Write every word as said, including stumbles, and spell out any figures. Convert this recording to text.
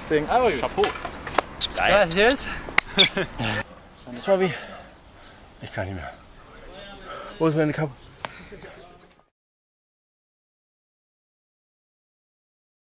Ding. Oh, Chapeau. Geil. Ja, jetzt? Sorry. Ich kann nicht mehr. Wo ist meine Kappe?